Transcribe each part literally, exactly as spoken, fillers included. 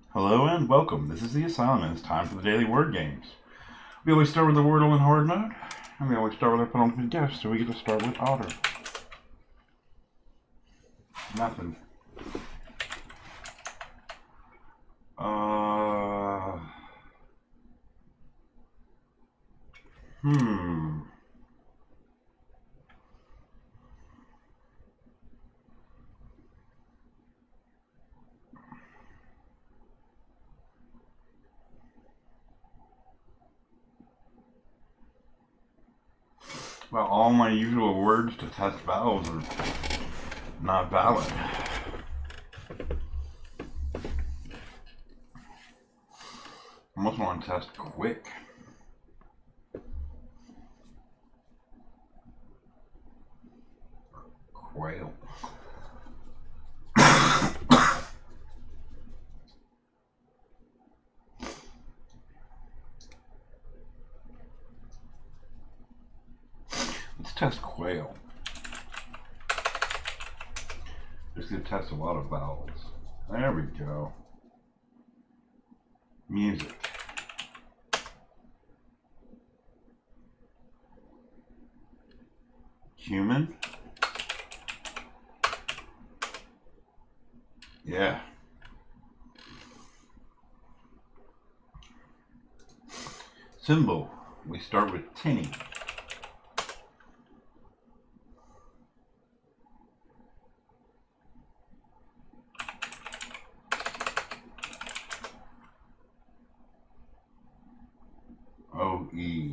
Hello and welcome. This is the Asylum, and it's time for the daily word games. We always start with the Wordle in hard mode, and we always start with our penultimate guess, so we get to start with Otter. Nothing. Uh. Hmm. Well, all my usual words to test vowels are not valid. I almost want to test quick. Quail. Let's test quail. Just gonna test a lot of vowels. There we go. Music. Human. Yeah. Symbol. We start with tinny. O E.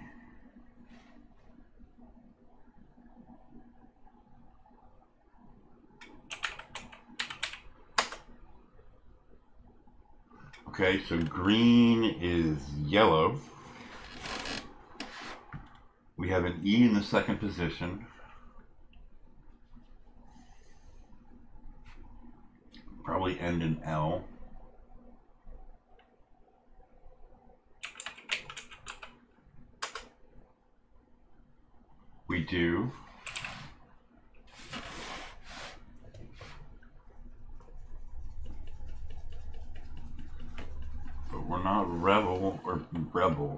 Okay, so green is yellow. We have an E in the second position. Probably end in L. We do. But we're not rebel or rebel.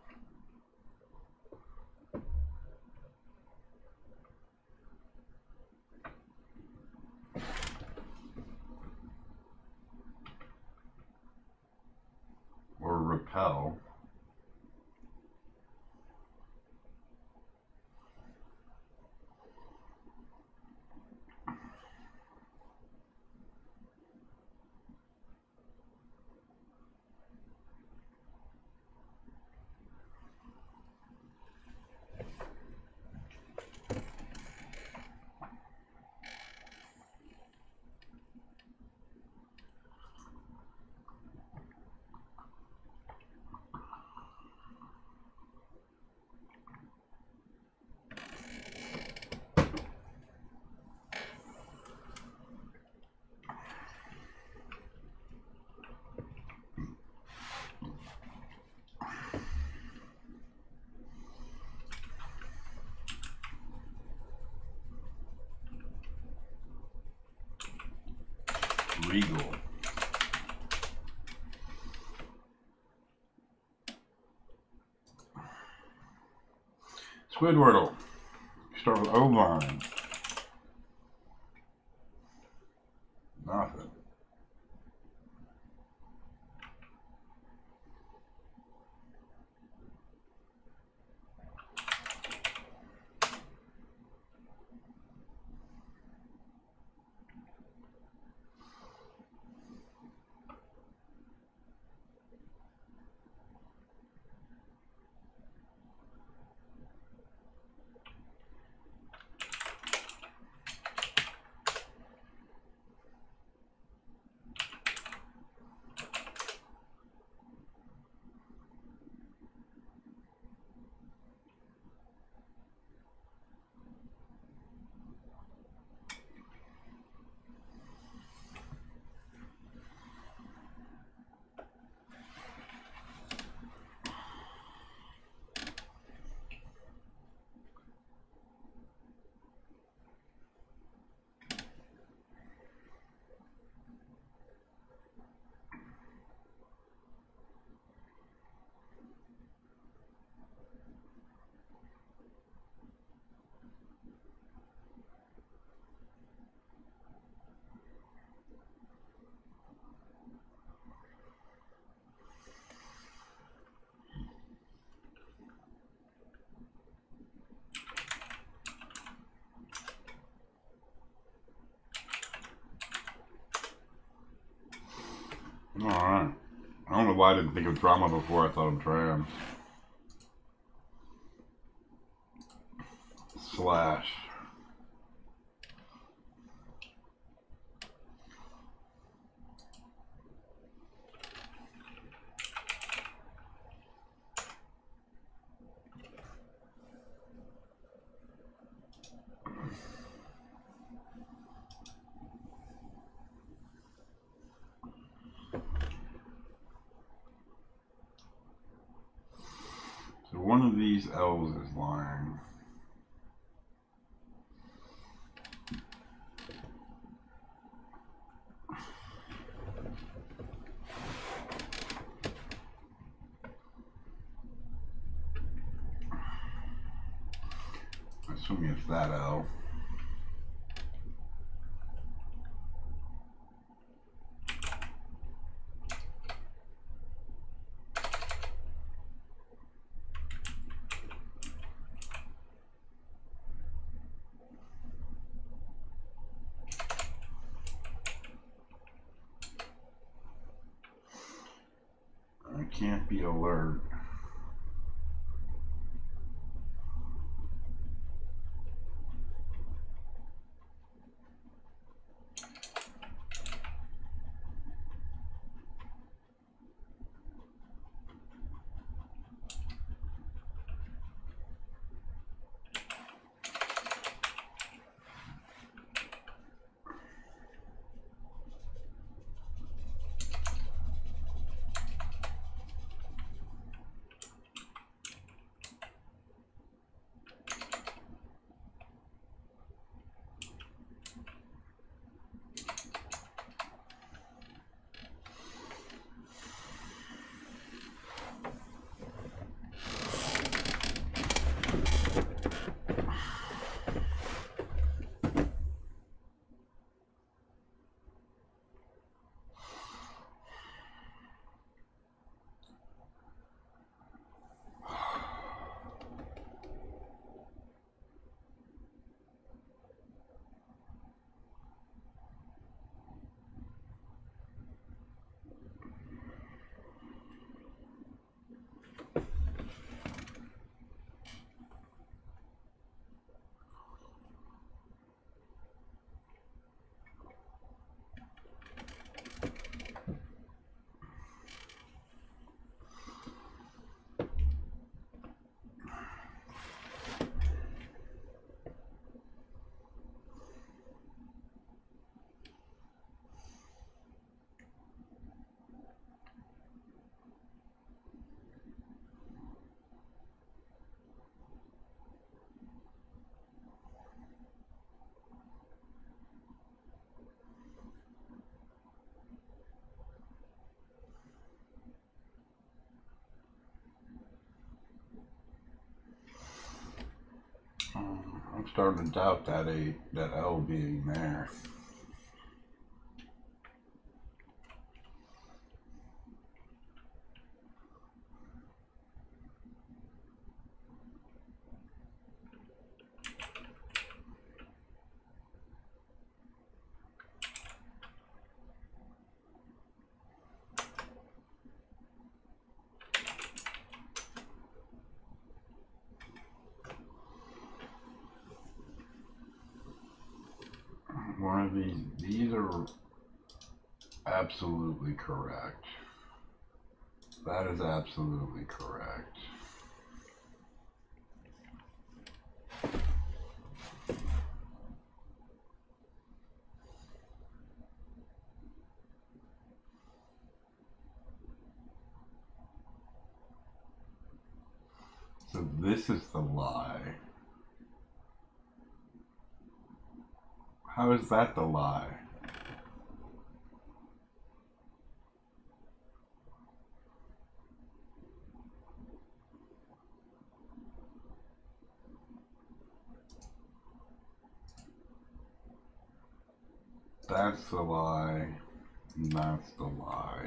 Or repel. Regal. Squidwardle. Start with ovine. Nothing. Alright. I don't know why I didn't think of drama before I thought of trams. Slash. So one of these L's is lying. Assuming it's that L. I can't be alert. Um, I'm starting to doubt that a that L being there. One of these, these are absolutely correct. That is absolutely correct. So this is the lie. How is that the lie? That's the lie. And that's the lie.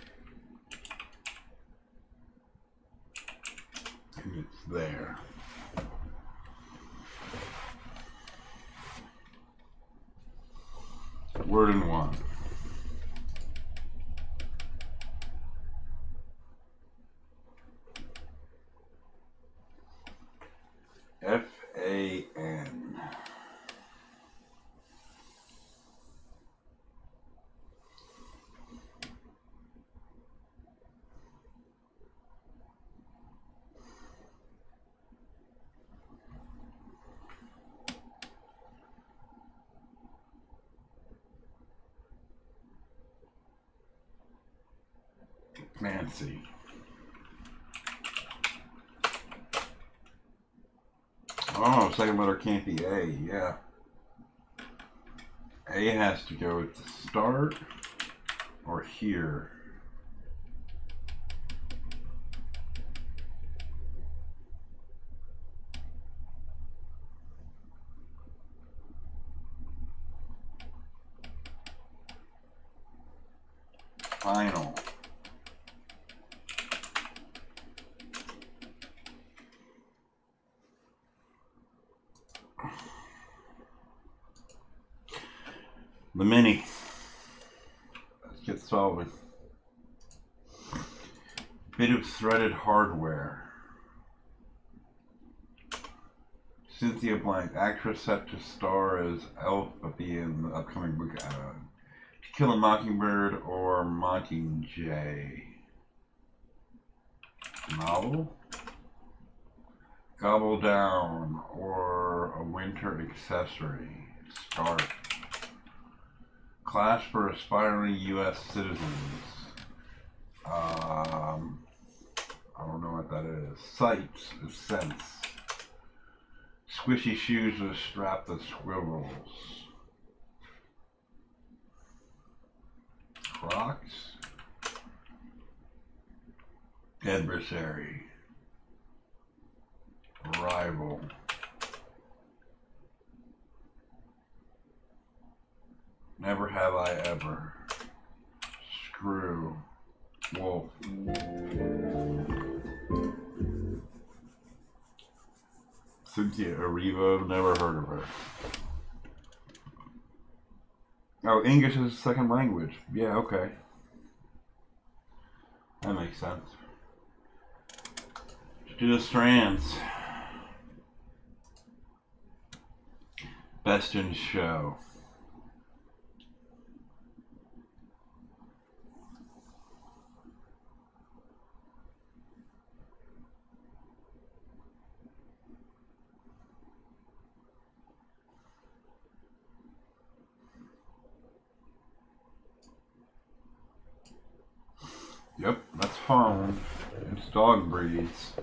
And it's there. Word in one. Fancy. Oh, second letter can't be A. Yeah. A has to go at the start or here. Final. The mini. Let's get solving. Bit of threaded hardware. Cynthia Blank, actress set to star as Elphaba in the upcoming book uh, To Kill a Mockingbird or Mockingjay. Novel? Gobble Down or A Winter Accessory. Start. Class for aspiring U S citizens. Um, I don't know what that is. Sights is sense. Squishy shoes with a strap that swivels. Crocs. Adversary. Rival. Never have I ever. Screw. Wolf. Cynthia Erivo, never heard of her. Oh, English is a second language. Yeah, okay. That makes sense. Let's do the strands. Best in show. Yep, that's found. It's dog breeds.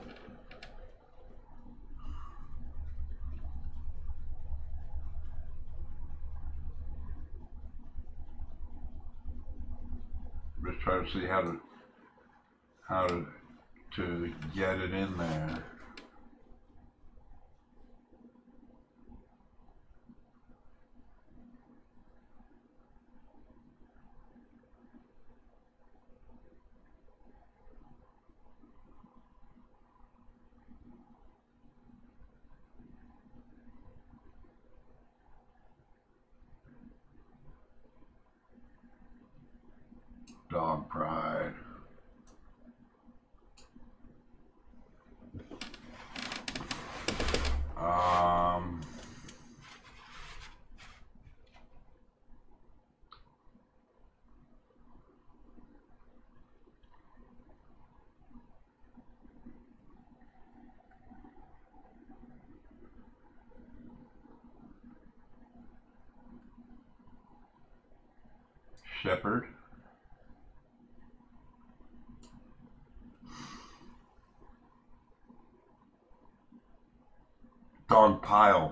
Just try to see how to how to to get it in there. Dog pride. Um, shepherd. Dog pile.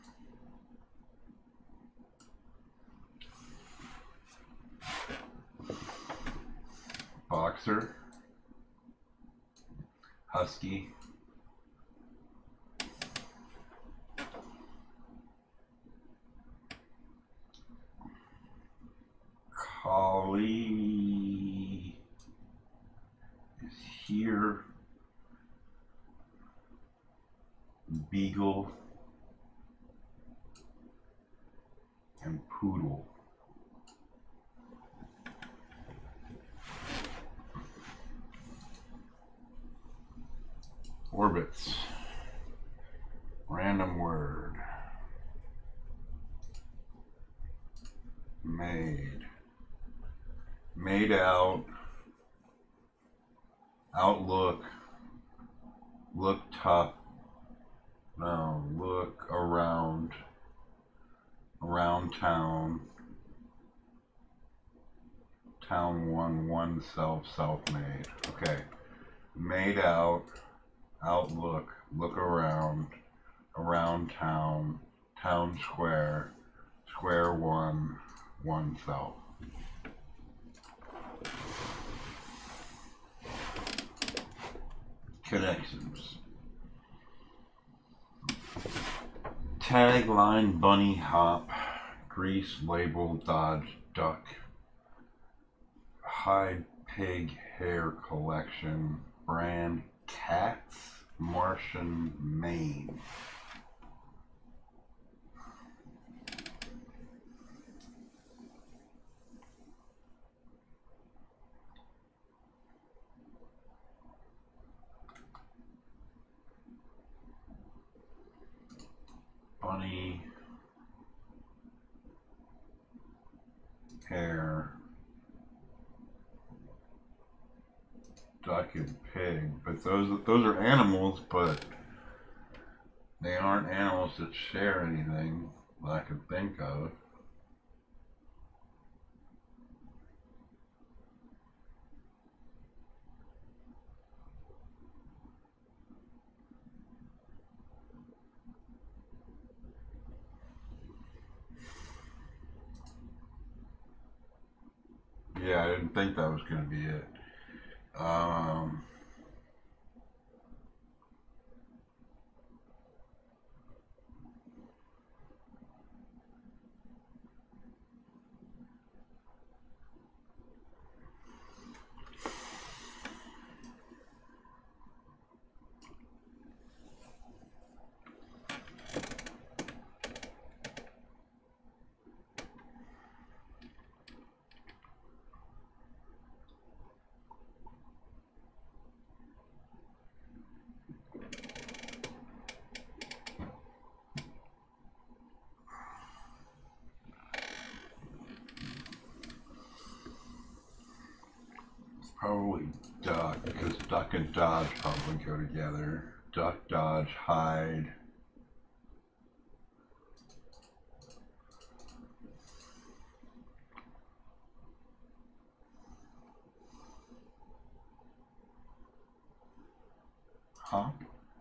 Boxer. Husky. Collie is here. Beagle and poodle. Orbits. Random word. Made. Made out. Outlook. Look tough. No, look around. Around town. town one, one self, self-made. Okay. Made out, outlook, look around, around town, town square, square one, one self. Connections. Tagline bunny hop, grease label dodge duck, hide pig hair collection, brand cats, Martian, Maine. Bunny hair, duck and pig, but those those are animals, but they aren't animals that share anything that I can think of. Yeah, I didn't think that was going to be it. Um, Probably duck, because duck and dodge probably go together. Duck, dodge, hide. Hop.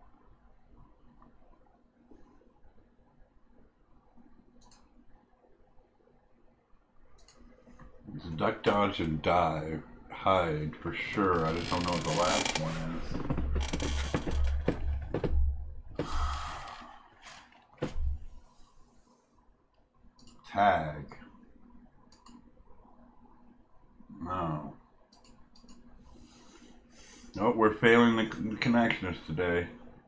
It's duck, dodge, and dive. Hide for sure. I just don't know what the last one is. Tag. No. Oh, we're failing the, the connections today.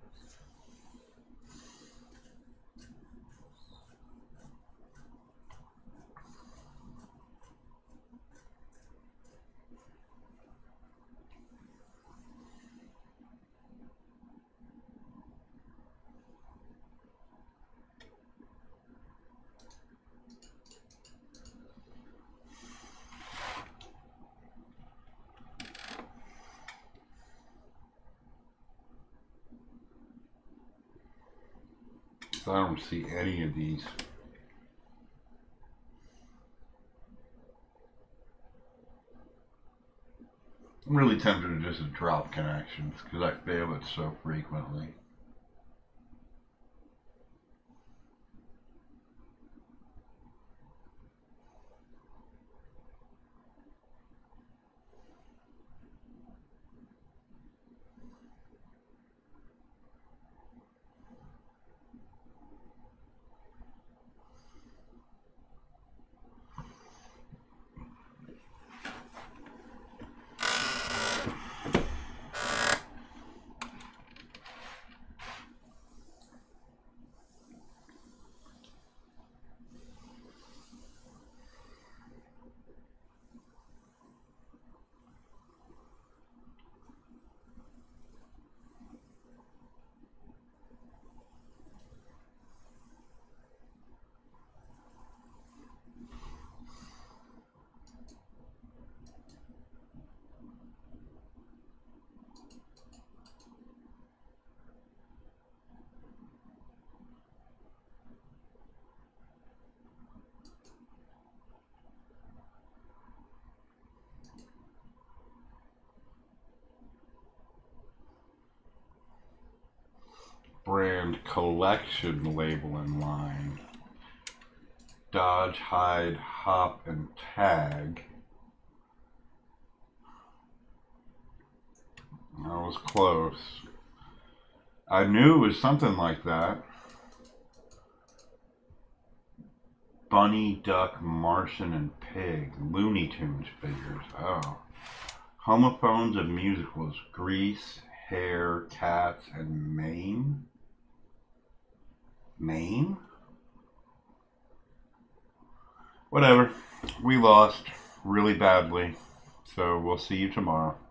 I don't see any of these. I'm really tempted to just drop connections because I fail it so frequently. brand collection label in line. Dodge, Hide, Hop, and Tag. That was close. I knew it was something like that. Bunny, Duck, Martian, and Pig. Looney Tunes figures. Oh. Homophones of musicals. Grease, Hair, Cats, and Mame. Mame? Whatever. We lost really badly. So we'll see you tomorrow.